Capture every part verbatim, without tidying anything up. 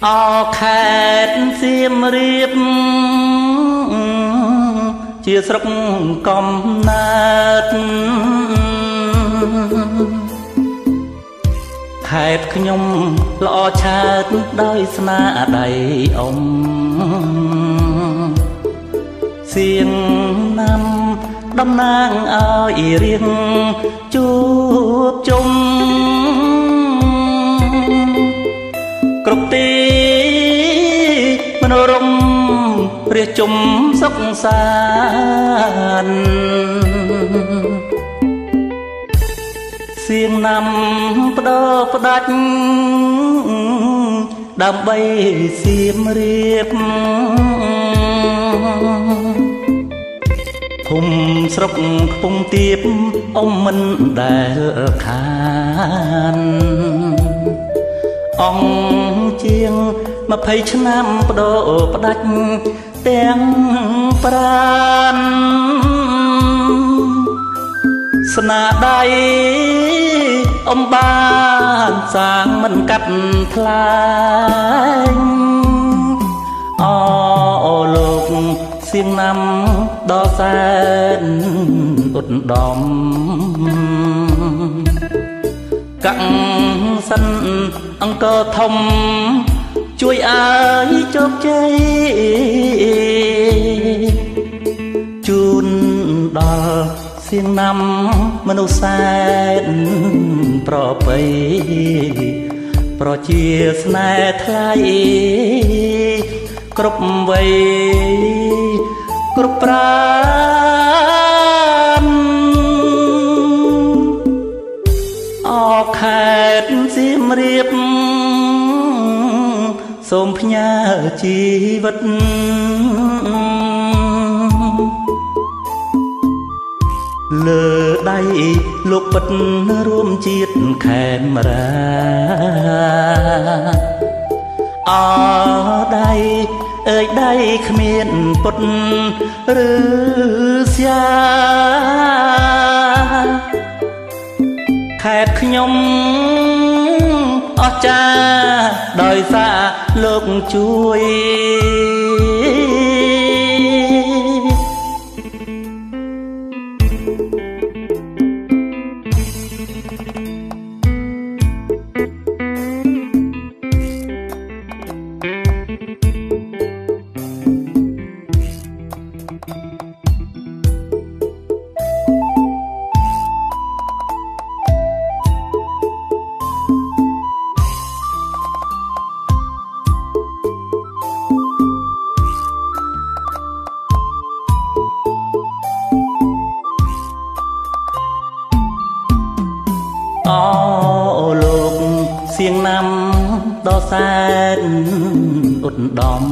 អខេតសៀមរាបជាស្រុកកំណើតខេតខ្ញុំល្អឆើតដោយស្នាដៃអ៊ំសៀងណាំតំណាងឲ្យរៀងជួបជុំគ្រប់ទីមនោរម្យរះជុំសុខសាន្តសៀងណាំបដោផ្ដាច់ដើម្បីសៀមរាបភូមិស្រុកខ្ពង់ទៀបអ៊ំមិនដែលខានអង្គជាងម្ភៃឆ្នាំបដោផ្ដាច់ទាំងប្រានស្នាដៃអ៊ំបានសាងមិនកាត់ថ្លែងអូលោកសៀងណាំដ៏សែនឧត្តមកាំងសិនអង្គរធំជួយឲ្យជោគជ័យជូនដល់សៀងណាំមនុស្សសែនប្រពៃប្រជាស្នេហ៍ថ្លៃគ្រប់វ័យគ្រប់ប្រាណអខេតសៀមរាបសូមផ្ញើជីវិតលើដៃលោកពិតរួមជាតិខេមរាអដៃអើយដៃគ្មានពុតឬស្យាខេតខ្ញុំអស្ចារ្យដោយសារលោកជួយអូលោកសៀងណាំដ៏សែនឧត្តម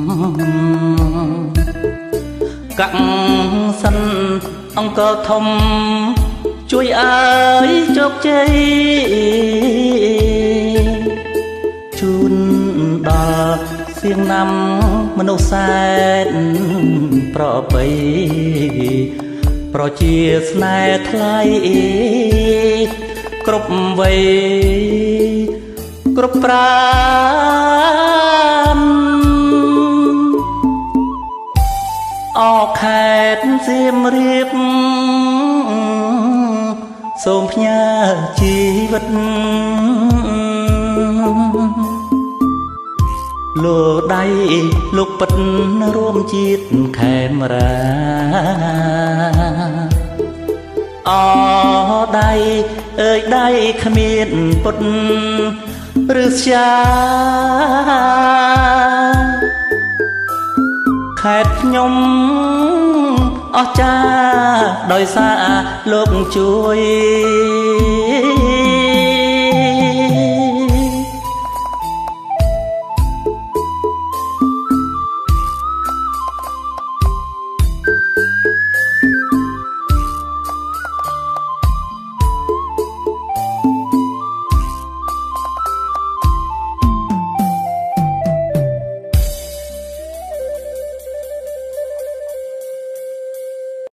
កាំងសិនអង្គរធំជួយឲ្យជោគជ័យជូនដល់សៀងណាំមនុស្សសែនប្រពៃប្រជាស្នេហ៍ថ្លៃគ្រប់វ័យគ្រប់ប្រាណអខេតសៀមរាបសូមផ្ញើជីវិតលោដៃលោកពិតរួមជាតិខេមរាអដៃអើយដៃគ្មានពុតឬស្យាខេតខ្ញុំអស្ចារ្យដោយសារលោកជួយ